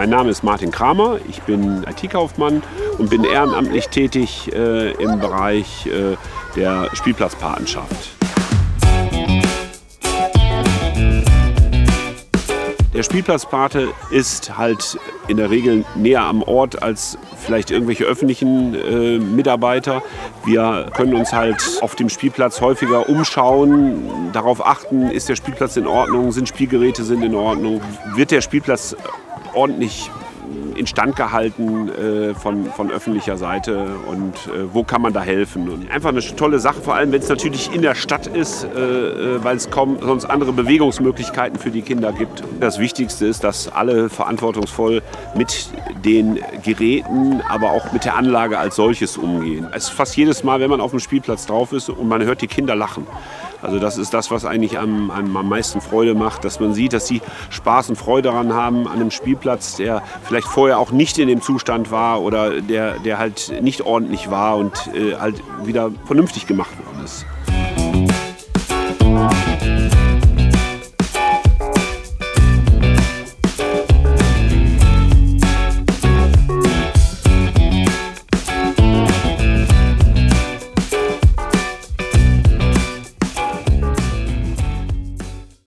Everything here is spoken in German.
Mein Name ist Martin Kramer, ich bin IT-Kaufmann und bin ehrenamtlich tätig im Bereich der Spielplatzpatenschaft. Der Spielplatzpate ist halt in der Regel näher am Ort als vielleicht irgendwelche öffentlichen Mitarbeiter. Wir können uns halt auf dem Spielplatz häufiger umschauen, darauf achten, ist der Spielplatz in Ordnung, sind Spielgeräte in Ordnung, wird der Spielplatz ordentlich instand gehalten von öffentlicher Seite und wo kann man da helfen. Und einfach eine tolle Sache, vor allem wenn es natürlich in der Stadt ist, weil es kaum sonst andere Bewegungsmöglichkeiten für die Kinder gibt. Das Wichtigste ist, dass alle verantwortungsvoll mit den Geräten, aber auch mit der Anlage als solches umgehen. Es ist fast jedes Mal, wenn man auf dem Spielplatz drauf ist und man hört die Kinder lachen. Also das ist das, was eigentlich am meisten Freude macht, dass man sieht, dass sie Spaß und Freude daran haben, an einem Spielplatz, der vielleicht vorher auch nicht in dem Zustand war oder der halt nicht ordentlich war und halt wieder vernünftig gemacht worden ist.